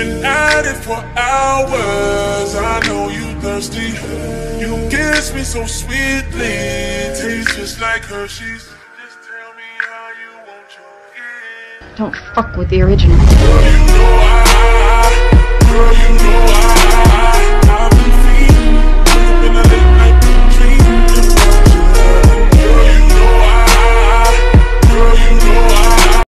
been at it for hours. I know you thirsty. You kiss me so sweetly, tastes just like Hershey's. Just tell me how you want your kiss. Don't fuck with the original. Girl, you know